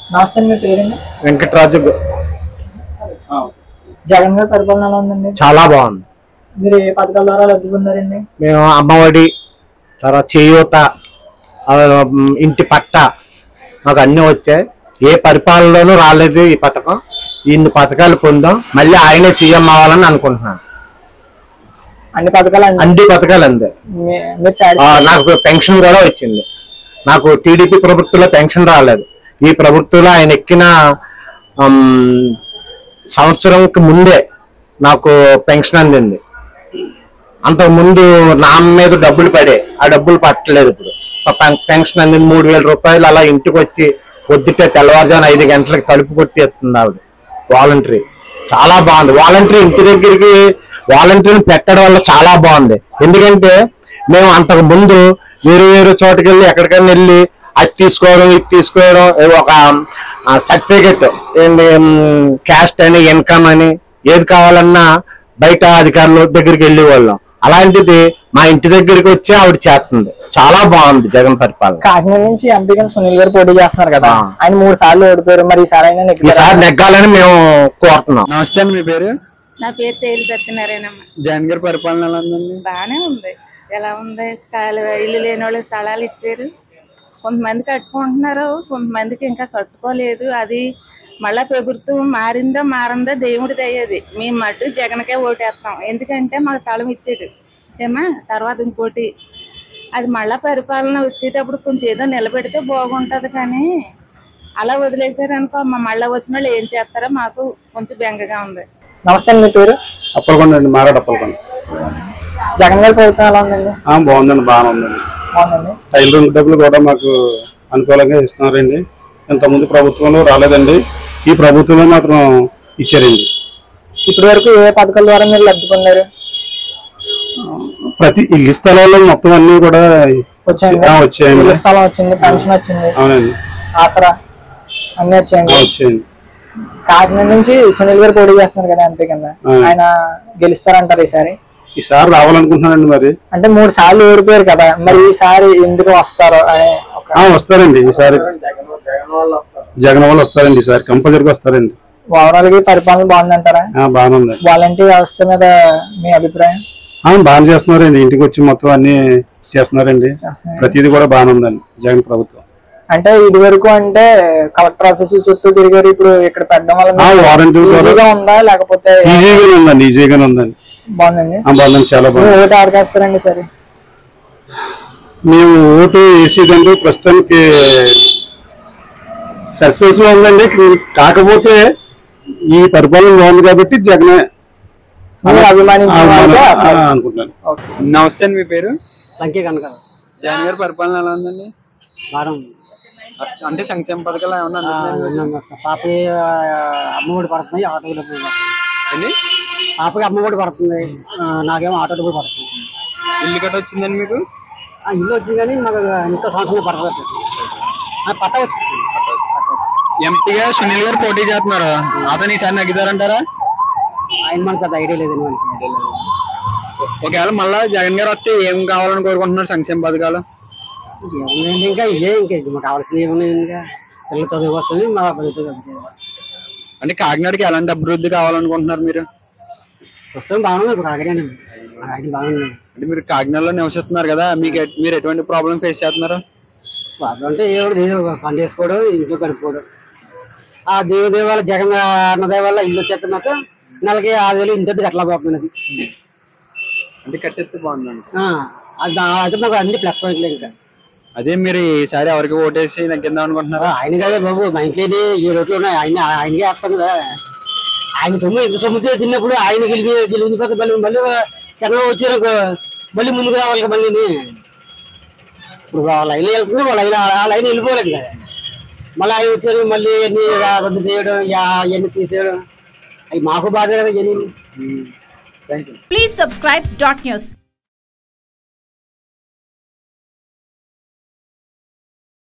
నమస్తే, మీ పేరండి? వెంకటరాజు. జగన్ గారి పరిపాలన ఎలా ఉందండి? చాలా బాగుంది. మీరు ఏ పథకాల ద్వారా లబ్ధి పొందారండి? మేము అమ్మఒడి, తర్వాత చేయూత, ఇంటి పట్ట, మాకు అన్నీ వచ్చాయి. ఏ పరిపాలనలోనూ రాలేదు ఈ పథకం. ఇన్ని పథకాలు పొందాం. మళ్ళీ ఆయనే సీఎం అవ్వాలని అనుకుంటున్నాను. అన్ని పథకాలు అందే. నాకు పెన్షన్ కూడా వచ్చింది. నాకు టీడీపీ ప్రభుత్వంలో పెన్షన్ రాలేదు. ఈ ప్రభుత్వంలో ఆయన ఎక్కిన సంవత్సరంకి ముందే నాకు పెన్షన్ అందింది. అంతకుముందు నా మీద డబ్బులు పడే, ఆ డబ్బులు పట్టలేదు. ఇప్పుడు పెన్షన్ అందింది. 3000 రూపాయలు అలా ఇంటికి వచ్చి పొద్దుటే తెల్లవారుజామున 5 గంటలకు తలుపు కొట్టేస్తుంది ఆవిడ. వాలంటరీ చాలా బాగుంది. వాలంటరీ ఇంటి దగ్గరికి వాలంటరీని పెట్టడం వల్ల చాలా బాగుంది. ఎందుకంటే మేము అంతకు ముందు వేరే చోటుకి వెళ్ళి ఎక్కడికైనా వెళ్ళి అది తీసుకోవడం, ఇది తీసుకోవడం, ఒక సర్టిఫికెట్, క్యాస్ట్ అని, ఇన్కమ్ అని ఏది కావాలన్నా బయట అధికారుల దగ్గరికి వెళ్ళే వాళ్ళం. అలాంటిది మా ఇంటి దగ్గరికి వచ్చి ఆవిడ చేస్తుంది. చాలా బాగుంది జగన్ పరిపాలన. కాకినాడ నుంచి ఎంపీగా సునీల్ గారు పోటీ చేస్తున్నారు కదా, ఆయన 3 సార్లు ఓడిపోయారు. మరి ఈసారి నెగ్గాలని మేము కోరుతున్నాం. నమస్తే అండి, మీ పేరు? నా పేరు తేలి సత్యనారాయణమ్మ. జగన్ గారి పరిపాలన ఎలా ఉందండి? బాగానే ఉంది. ఎలా ఉంది? ఇల్లు లేని వాళ్ళు స్థలాలు ఇచ్చారు. కొంతమంది కట్టుకుంటున్నారు, కొంతమందికి ఇంకా కట్టుకోలేదు. అది మళ్ళా ప్రభుత్వం మారిందో మారిందో దేవుడిది అయ్యేది. మేము మటు జగన్కే ఓటేస్తాం. ఎందుకంటే మాకు స్థలం ఇచ్చాడు ఏమా. తర్వాత ఇంకోటి, అది మళ్ళా పరిపాలన వచ్చేటప్పుడు కొంచెం ఏదో నిలబెడితే బాగుంటది. కానీ అలా వదిలేసారు అనుకో, మళ్ళా వచ్చిన వాళ్ళు ఏం చేస్తారో మాకు కొంచెం బెంగగా ఉంది. నమస్తే, మీ పేరు? అప్పలకొండ అండి, మారాడు అప్పలకొండ. జగన్ గారి ప్రభుత్వం ఎలా ఉందండి? బాగుందండి, బాగానే ఉందండి. టైలరింగ్ డబ్బులు కూడా మాకు అనుకూలంగా ఇస్తున్నారండి. ఇంతకుముందు ప్రభుత్వంలో రాలేదండి, ఈ ప్రభుత్వంలో మాత్రం ఇచ్చారండి. ఇప్పటి వరకు ఏ పథకాల ద్వారా మీరు లబ్ధి పొందారు? ప్రతి ఇల్లు స్థలాల్లో మొత్తం అన్ని కూడా వచ్చాయండి. స్థలం వచ్చింది, పెన్షన్ వచ్చింది, అవునండి, ఆసరా అన్ని వచ్చాయండి. కాకినాడ నుంచి సునీల్ గారు పోటీ చేస్తున్నారు కదా ఎంపీ కింద, ఆయన గెలుస్తారంటారు ఈసారి రావాలనుకుంటున్నానండి. మరి అంటే 3 సార్లు ఓడిపోయారు కదా, మరి ఈసారి ఎందుకు వస్తారో? వస్తారండి ఈసారి, జగన్ వాళ్ళు వస్తారండి ఈసారి, కంపల్సరీగా వస్తారండి. ఓవరాల్ గా పరిపాలన బాగుందంటారా? బాగుంది. వాలంటీర్ వ్యవస్థ మీద మీ అభిప్రాయం? బాగా చేస్తున్నారండి, ఇంటికి వచ్చి మొత్తం అన్ని చేస్తున్నారండి. ప్రతిదీ కూడా బాగానే ఉందండి జగన్ ప్రభుత్వం. అంటే ఇది వరకు అంటే కలెక్టర్ ఆఫీసుల చుట్టూ తిరిగారు, ఇప్పుడు ఇక్కడ పెట్టడం వల్ల ఉందా లేకపోతే? ఈజీగానే ఉందండి. బాగుందండి, చాలా బాగుంది. ఓటు ఆడకేస్తారండి సరే? మేము ఓటు వేసేదండి ప్రస్తుతానికి సస్పెన్స్ లో ఉందండి. కాకపోతే ఈ పరిపాలన బాగుంది కాబట్టి జగన్ అనుకుంటున్నాను. నమస్తే అండి, మీ పేరు? లంకే కనుక. జగన్ గారి పరిపాలన ఎలా ఉందండి? బాగా అంటే సంక్షేమ పథకాలు ఏమన్నా పాప అమ్మఒడి పడుతుంది, ఆటో అండి. పాపకి అమ్మఒడి పడుతుంది, నాకేమో ఆటో డబ్బులు పడుతుంది. ఇల్లు కట్ట వచ్చిందండి మీకు? ఇల్లు వచ్చింది కానీ మాకు ఇంకో సంవత్సరం పడుతుంది. పట్ట వచ్చింది. ఎంపీగా సునీల్ గారు పోటీ చేస్తున్నారు, అతను ఈసారి నగ్గుతారంటారా? ఆయన మనకు అది ఐడియా లేదండి. మనకి ఒకవేళ మళ్ళా జగన్ గారు వస్తే ఏం కావాలని కోరుకుంటున్నారు? సంక్షేమ పథకాలు ఇంకా ఇదే, మాకు కావాల్సింది ఏమున్నాయి? ఇంకా పిల్లలు చదువు వస్తుంది. మా అంటే కాకినాడకి ఎలాంటి అభివృద్ధి కావాలనుకుంటున్నారు మీరు? ప్రస్తుతం బాగుంది. ఇప్పుడు కాకినాడ బాగుంది. అంటే మీరు కాకినాడలో నివసిస్తున్నారు కదా, మీరు ఎటువంటి ప్రాబ్లం ఫేస్ చేస్తున్నారు? ప్రాబ్లం అంటే పని చేసుకోవడం, ఇంట్లో గడుపుకోవడం. ఆ దేవదేవాల జగన్ అన్నదే వల్ల ఇల్లు వచ్చేస్తే మాత్రం నెలకి 5,000 ఇంటి కట్టలా పోతున్నది. అంటే కట్టేస్తే బాగుందండి. అయితే మాకు అన్ని ప్లస్ పాయింట్లు. ఇంకా అదే మీరు ఈసారి ఎవరికి ఓటేసి నగ్గిద్దాం అనుకుంటున్నారా? ఆయన కదా బాబు, మా ఇంట్లో 7 ఓట్లు ఉన్నాయి. ఆయనకే వేస్తాం కదా. ఆయన సొమ్ము ఎంత సొమ్ముతో తిన్నప్పుడు ఆయన గెలిపిపోతే మళ్ళీ చంద్రబాబు వచ్చారు, మళ్ళీ ముందుకు రావాలి కదా. మళ్ళీ ఇప్పుడు లైన్ వెళ్తుంది, ఆ లైన్ వెళ్ళిపోలేదు కదా. మళ్ళీ ఆయన వచ్చారు, మళ్ళీ అన్ని రద్దు చేయడం, ఇవన్నీ తీసేయడం, అవి మాకు బాధ కదా. Please subscribe .news.